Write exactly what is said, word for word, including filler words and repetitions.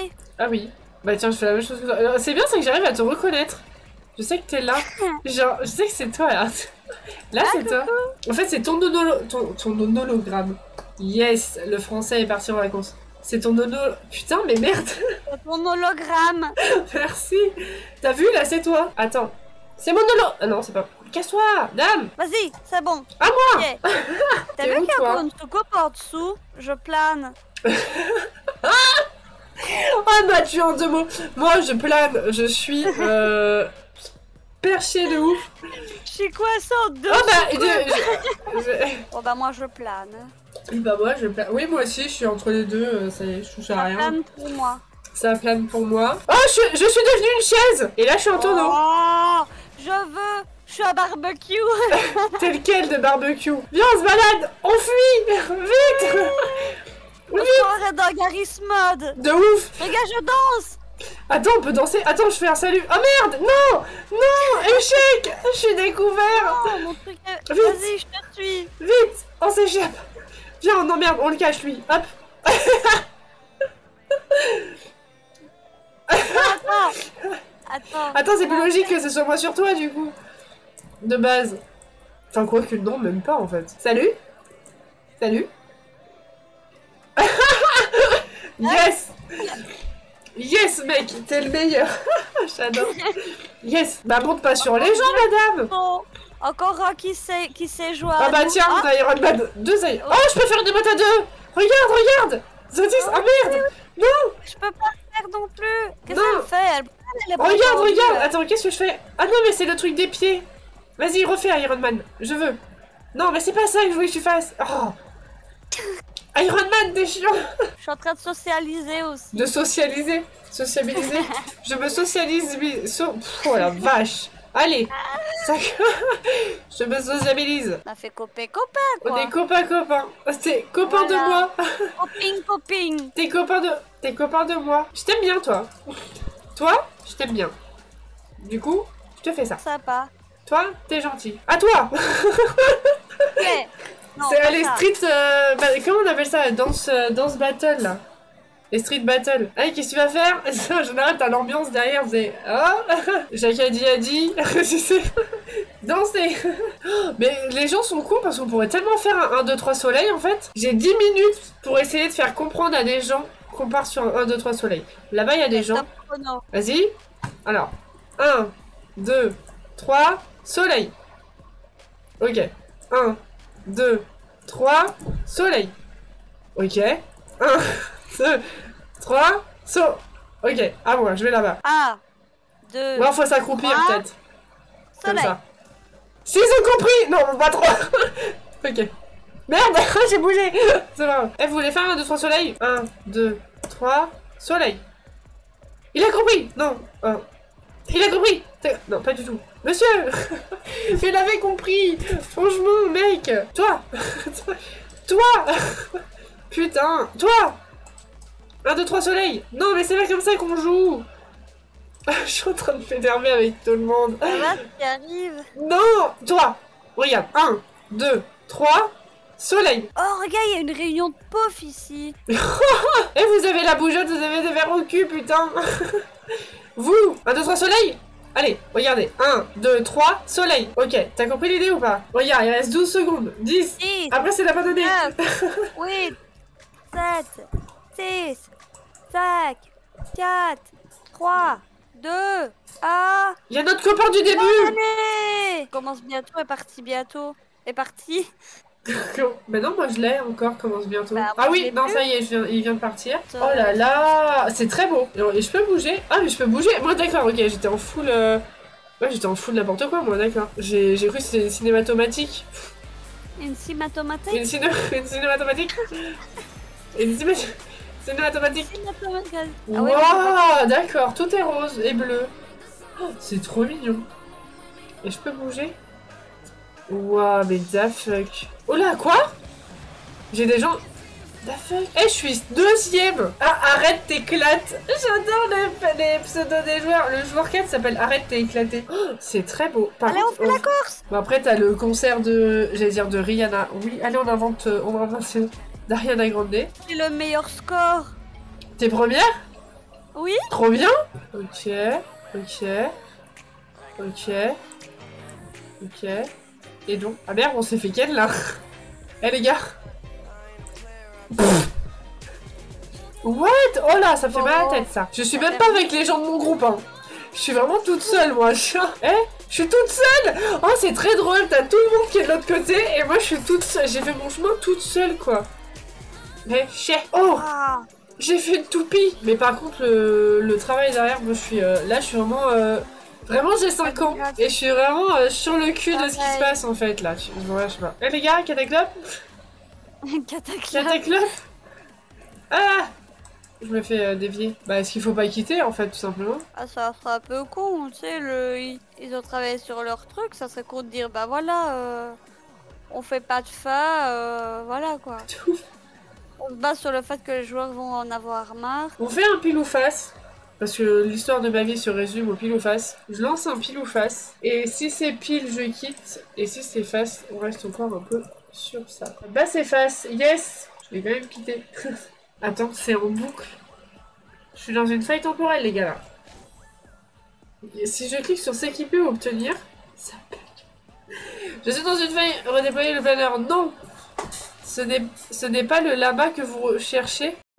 bye. Ah oui. Bah tiens, je fais la même chose que toi. C'est bien, c'est que j'arrive à te reconnaître. Je sais que t'es là. Genre, je sais que c'est toi là. Là, Ah, c'est toi. En fait, c'est ton, nonolo... ton, ton hologramme. Yes, le français est parti en vacances. C'est ton nono... Putain, mais merde. C'est ton hologramme. Merci. T'as vu, là, c'est toi. Attends. C'est mon holo... Ah non, c'est pas... Casse-toi, dame. Vas-y, c'est bon. À moi. Okay. T'as T'es vu où, qu'il y a toi encore une soucoupe en dessous? Je plane. Ah bah tu en deux mots. Moi je plane, je suis euh, perché de ouf. Je suis coincée en deux. Oh bah je, je, je... Oh bah moi je plane. Bah moi je plane. Oui moi aussi je suis entre les deux, euh, ça y est, je touche à Ça rien. plane pour moi. Ça plane pour moi. Oh je, je suis devenue une chaise. Et là je suis en tonneau. Oh, je veux. Je suis à barbecue. Tel quel de barbecue. Viens on se balade, on fuit. Vite. On se croirait dans Garry's Mod. De ouf. Regarde, je danse. Attends, on peut danser. Attends, je fais un salut. Oh merde. Non. Non. Échec. Je suis découvert. Oh, mon truc est... Vite. Vas-y, je te suis. Vite. On s'échappe. Viens, on emmerde, on le cache lui. Hop. Attends. Attends. Attends, c'est plus logique que ce soit moi sur toi du coup. De base. Enfin, quoi que non, même pas en fait. Salut. Salut. Yes. Yes, mec, t'es le meilleur. J'adore. Yes. Bah, monte pas sur les gens, madame. Bon. Encore un qui sait, qui sait jouer. Ah bah tiens, ah. Iron Man. Deux Iron. Oh, je peux faire des bottes à deux. Regarde, regarde. Zotis, oh, ah merde. Non. Je peux pas le faire non plus. Qu'est-ce Non. qu'elle fait? Elle... elle est Regarde, tendue, regarde. là. Attends, qu'est-ce que je fais? Ah non, mais c'est le truc des pieds. Vas-y, refais Iron Man. Je veux. Non, mais c'est pas ça que je voulais que tu fasses. Oh. Iron Man, t'es chiant. Je suis en train de socialiser aussi. De socialiser. Sociabiliser. Je me socialise. mais So... Pff, oh la vache. Allez. Ça... Je me sociabilise. On a fait copain copain quoi. On est copains copains. T'es copain Voilà. de moi. Coping coping. T'es copain de... T'es copain de moi. Je t'aime bien, toi. Toi, je t'aime bien. Du coup, je te fais ça. Sympa. Toi, t'es gentil. À toi. Ouais. Non, C'est pas les ça. street... Euh, bah, comment on appelle ça? Danse, euh, danse battle, là. Les street battle. Allez, qu'est-ce que tu vas faire? En général, t'as l'ambiance derrière, c'est... Oh. Chacun dit a dit. Tu sais. Danser. Mais les gens sont cons parce qu'on pourrait tellement faire un un, deux, trois soleil, en fait. J'ai dix minutes pour essayer de faire comprendre à des gens qu'on part sur un un, deux, trois soleil. Là-bas, il y a des gens... Top chrono. Vas-y. Alors. un, deux, trois, soleil. Ok. un, deux, trois, soleil. Ok. un, deux, trois, so. Ok. À moi, je vais là-bas. un, deux, Bon, faut s'accroupir trois, peut-être. Comme soleil. ça. Si, ils ont compris. Non, pas trop. Ok. Merde, j'ai bougé. C'est pas grave. Eh, vous voulez faire un, deux, trois, soleil? un, deux, trois, soleil. Il a compris. Non. un. Il a compris. Non, pas du tout. Monsieur. Il avait compris. Franchement, mec. Toi. Toi. Putain. Toi. un, deux, trois, soleil. Non, mais c'est pas comme ça qu'on joue. Je suis en train de m'énerver avec tout le monde. Ça va, tu arrives. Non. Toi. Regarde. un, deux, trois, soleil. Oh, regarde, il y a une réunion de pof ici. Et vous avez la bougeotte, vous avez des verres au cul, putain. Vous. un, deux, trois, soleil. Allez, regardez. un, deux, trois, soleil. Ok, t'as compris l'idée ou pas? Regarde, il reste douze secondes. dix. six, Après, c'est l'abandonné. neuf, huit, sept, six, cinq, quatre, trois, deux, un. Il y a notre copain du début. Allez! Commence bientôt, est parti bientôt. Est parti. Mais non, moi je l'ai encore, commence bientôt. Bah, Ah moi, je oui, l'ai non, plus. ça y est, je viens- il vient de partir. Ça- Oh là là, c'est très beau. Et je peux bouger? Ah, mais je peux bouger? Moi, d'accord, ok, j'étais en full... euh, Ouais, j'étais en full n'importe quoi, moi, d'accord. J'ai j'ai cru que c'était une cinématomatique. Une cinématomatique. Une, ciné... une cinématomatique. Une ciné... cinématomatique. Cinématomatique. Ah ouais, Waouh, d'accord, tout est rose et bleu. Oh, c'est trop mignon. Et je peux bouger? Waouh, mais da fuck. Oh là, quoi? J'ai des gens... Da fuck. Eh, je suis deuxième. Ah, arrête t'éclates. J'adore les, les pseudos des joueurs. Le joueur quatre s'appelle Arrête t'es éclaté. Oh, c'est très beau. Par Allez, on contre, fait la course. Bon, après, t'as le concert de... J'allais dire de Rihanna. Oui, allez, on invente... On invente d'Ariana Grande. C'est le meilleur score. T'es première? Oui. Trop bien. Ok, ok, ok, ok. Et donc... Ah merde, on s'est fait quelle là? Eh les gars. What? Oh là, ça me fait Bon, mal à bon. la tête ça. Je suis même pas avec les gens de mon groupe, hein. Je suis vraiment toute seule, moi. Je... Eh, je suis toute seule. Oh, c'est très drôle. T'as tout le monde qui est de l'autre côté et moi, je suis toute seule. J'ai fait mon chemin toute seule, quoi. Mais, chais. Oh, Ah. j'ai fait une toupie. Mais par contre, le, le travail derrière, moi, je suis... Euh... Là, je suis vraiment... Euh... Vraiment, j'ai cinq ans. Et je suis vraiment euh, sur le cul de ce qui se passe, en fait, là. Je... Ouais, je sais pas. Eh, les gars, cataclop. Cataclysme. Cataclop. Ah, je me fais euh, dévier. Bah, est-ce qu'il faut pas quitter, en fait, tout simplement? Ah, ça sera un peu con, tu sais, le... ils, ils ont travaillé sur leur truc, ça serait con de dire, bah voilà, euh, on fait pas de fin, euh, voilà quoi. On se base sur le fait que les joueurs vont en avoir marre. On fait un pile ou face. Parce que l'histoire de ma vie se résume au pile ou face. Je lance un pile ou face. Et si c'est pile, je quitte. Et si c'est face, on reste encore un peu sur ça. Bah, c'est face. Yes. Je vais quand même quitter. Attends, c'est en boucle. Je suis dans une faille temporelle, les gars, là. Et si je clique sur s'équiper ou obtenir, ça bug. Je suis dans une faille. Redéployer le planeur. Non. Ce n'est ce n'est pas le lama que vous recherchez.